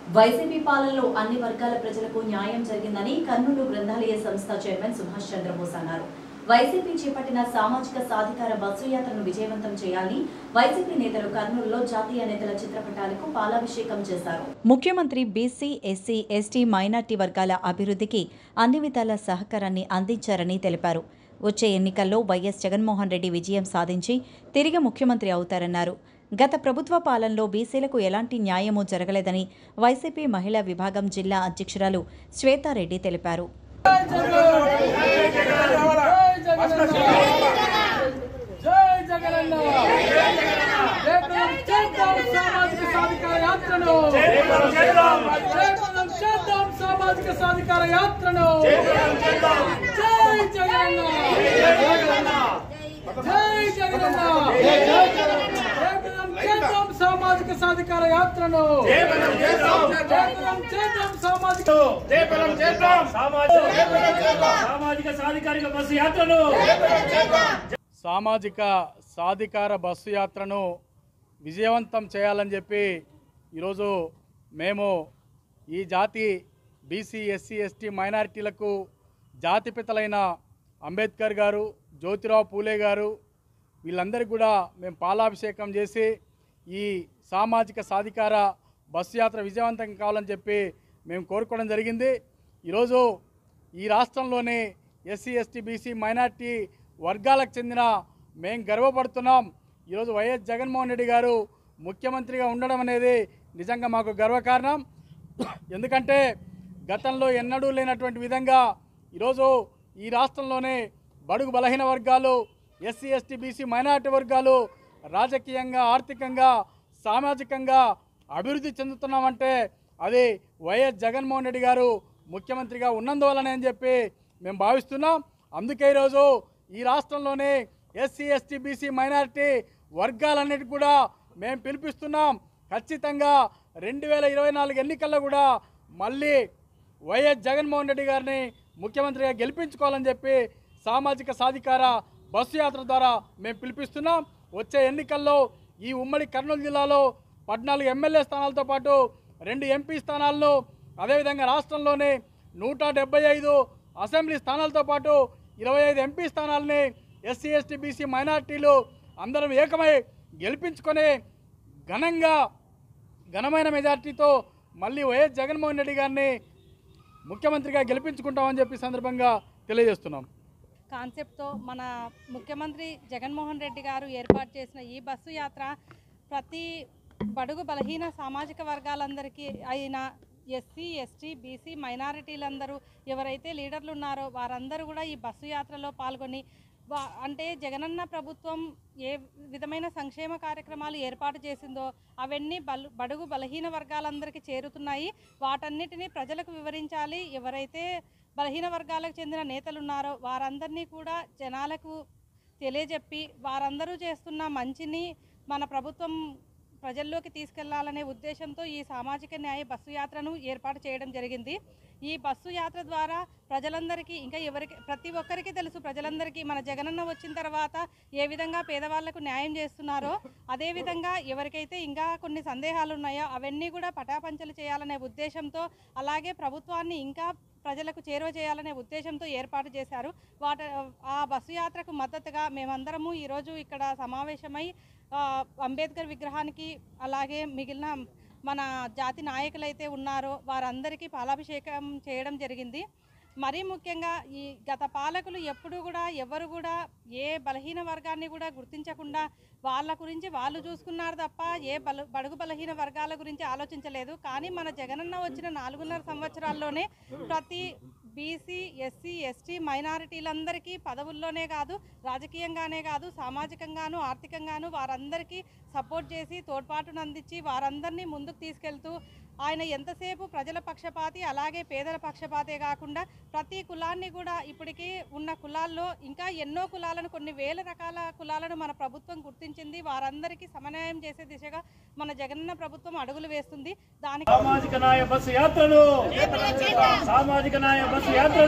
YCP పాలనలో అన్ని వర్గాల ప్రజలకు న్యాయం జరిగిందని కర్నూలు గ్రంథాలయ సంస్థ చైర్మన్ సుభాష్ చంద్రబోస్ అన్నారు. వైసీపీ చేపట్టిన సామాజిక సాధికార బస్సు యాత్రను విజయవంతం చేయాలని వైసీపీ నేతలు కర్నూలులో జాతీయ నేతల చిత్రపటాలకు పాలాభిషేకం చేశారు. ముఖ్యమంత్రి బీసీ, ఎస్సీ, ఎస్టీ, మైనార్టీ వర్గాల అభివృద్ధికి అన్ని విధాల సహకారాన్ని అందించారని తెలిపారు. వచ్చే ఎన్నికల్లో వైఎస్ జగన్మోహన్ రెడ్డి విజయం సాధించి తిరిగి ముఖ్యమంత్రి అవుతారన్నారు. గత ప్రభుత్వ పాలనలో బీసీలకు ఎలాంటి న్యాయమూ జరగలేదని వైసీపీ మహిళా విభాగం జిల్లా అధ్యక్షురాలు శ్వేతారెడ్డి తెలిపారు. సామాజిక సాధికార యాత్రను సామాజిక సాధికార బస్సు యాత్రను విజయవంతం చేయాలని చెప్పి ఈరోజు మేము ఈ జాతి బీసీ, ఎస్సీ, ఎస్టీ, మైనారిటీలకు జాతిపితలైన అంబేద్కర్ గారు, జ్యోతిరావు పూలే గారు వీళ్ళందరికీ కూడా మేము పాలాభిషేకం చేసి ఈ సామాజిక సాధికార బస్సు యాత్ర విజయవంతం కావాలని చెప్పి మేము కోరుకోవడం జరిగింది. ఈరోజు ఈ రాష్ట్రంలోని ఎస్సీ, ఎస్టీ, బీసీ, మైనార్టీ వర్గాలకు చెందిన మేము గర్వపడుతున్నాం. ఈరోజు వైఎస్ జగన్మోహన్ రెడ్డి గారు ముఖ్యమంత్రిగా ఉండడం అనేది నిజంగా మాకు గర్వకారణం. ఎందుకంటే గతంలో ఎన్నడూ లేనటువంటి విధంగా ఈరోజు ఈ రాష్ట్రంలోనే బడుగు బలహీన వర్గాలు, ఎస్సీ, ఎస్టీ, బీసీ, మైనార్టీ వర్గాలు రాజకీయంగా, ఆర్థికంగా, సామాజికంగా అభివృద్ధి చెందుతున్నామంటే అది వైఎస్ జగన్మోహన్ రెడ్డి గారు ముఖ్యమంత్రిగా ఉన్నందువల్లనే అని చెప్పి మేము భావిస్తున్నాం. అందుకే ఈరోజు ఈ రాష్ట్రంలోనే ఎస్సీ, ఎస్టీ, బీసీ, మైనారిటీ వర్గాలన్నిటికీ కూడా మేము పిలిపిస్తున్నాం. ఖచ్చితంగా 2024 ఎన్నికల్లో కూడా మళ్ళీ వైఎస్ జగన్మోహన్ రెడ్డి గారిని ముఖ్యమంత్రిగా గెలిపించుకోవాలని చెప్పి సామాజిక సాధికార బస్సు యాత్ర ద్వారా మేము పిలిపిస్తున్నాం. వచ్చే ఎన్నికల్లో ఈ ఉమ్మడి కర్నూలు జిల్లాలో 14 ఎమ్మెల్యే స్థానాలతో పాటు 2 ఎంపీ స్థానాలను, అదేవిధంగా రాష్ట్రంలోని 175 అసెంబ్లీ స్థానాలతో పాటు 25 ఎంపీ స్థానాలని ఎస్సీ, ఎస్టీ, బీసీ, మైనార్టీలు అందరం ఏకమై గెలిపించుకొని ఘనమైన మెజార్టీతో మళ్ళీ వైఎస్ జగన్మోహన్ రెడ్డి గారిని ముఖ్యమంత్రిగా గెలిపించుకుంటామని చెప్పి సందర్భంగా తెలియజేస్తున్నాం. కాన్సెప్ట్తో మన ముఖ్యమంత్రి జగన్మోహన్ రెడ్డి గారు ఏర్పాటు చేసిన ఈ బస్సు యాత్ర ప్రతి బడుగు బలహీన సామాజిక వర్గాలందరికీ అయిన ఎస్సీ, ఎస్టీ, బీసీ, మైనారిటీలందరూ ఎవరైతే లీడర్లు ఉన్నారో వారందరూ కూడా ఈ బస్సు యాత్రలో పాల్గొని అంటే జగనన్న ప్రభుత్వం ఏ విధమైన సంక్షేమ కార్యక్రమాలు ఏర్పాటు చేసిందో అవన్నీ బడుగు బలహీన వర్గాలందరికీ చేరుతున్నాయి. వాటన్నిటినీ ప్రజలకు వివరించాలి. ఎవరైతే బలహీన వర్గాలకు చెందిన నేతలు ఉన్నారో వారందరినీ కూడా జనాలకు తెలియజెప్పి వారందరూ చేస్తున్న మంచిని మన ప్రభుత్వం ప్రజల్లోకి తీసుకెళ్లాలనే ఉద్దేశంతో ఈ సామాజిక న్యాయ బస్సు యాత్రను ఏర్పాటు చేయడం జరిగింది. ఈ బస్సు యాత్ర ద్వారా ప్రజలందరికీ ఇంకా ప్రతి ఒక్కరికి తెలుసు, ప్రజలందరికీ మన జగనన్న వచ్చిన తర్వాత ఏ విధంగా పేదవాళ్లకు న్యాయం చేస్తున్నారో అదేవిధంగా ఎవరికైతే ఇంకా కొన్ని సందేహాలు ఉన్నాయో అవన్నీ కూడా పటాపంచలు చేయాలనే ఉద్దేశంతో, అలాగే ప్రభుత్వాన్ని ఇంకా ప్రజలకు చేరువ చేయాలనే ఉద్దేశంతో ఏర్పాటు చేశారు. ఆ బస్సు యాత్రకు మద్దతుగా మేమందరము ఈరోజు ఇక్కడ సమావేశమై అంబేద్కర్ విగ్రహానికి అలాగే మిగిలిన మన జాతి నాయకులైతే ఉన్నారో వారందరికీ పాలాభిషేకం చేయడం జరిగింది. మరీ ముఖ్యంగా ఈ గత పాలకులు ఎప్పుడు కూడా ఎవరు కూడా ఏ బలహీన వర్గాన్ని కూడా గుర్తించకుండా వాళ్ళ గురించి వాళ్ళు చూసుకున్నారు తప్ప ఏ బడుగు బలహీన వర్గాల గురించి ఆలోచించలేదు. కానీ మన జగనన్న వచ్చిన 4.5 సంవత్సరాల్లోనే ప్రతి బీసీ, ఎస్సీ, ఎస్టీ, మైనారిటీలందరికీ పదవుల్లోనే కాదు, రాజకీయంగానే కాదు, సామాజికంగాను, ఆర్థికంగాను వారందరికీ సపోర్ట్ చేసి తోడ్పాటును అందించి వారందరినీ ముందుకు తీసుకెళ్తూ ఆయన ఎంతసేపు ప్రజల పక్షపాతి అలాగే పేదల పక్షపాతే కాకుండా ప్రతి కులాన్ని కూడా ఇప్పటికీ ఉన్న కులాల్లో ఇంకా ఎన్నో కులాలను, కొన్ని వేల రకాల కులాలను మన ప్రభుత్వం గుర్తించింది. వారందరికీ సమన్వయం చేసే దిశగా మన జగనన్న ప్రభుత్వం అడుగులు వేస్తుంది. దానికి సామాజిక న్యాయ బస్సు యాత్రను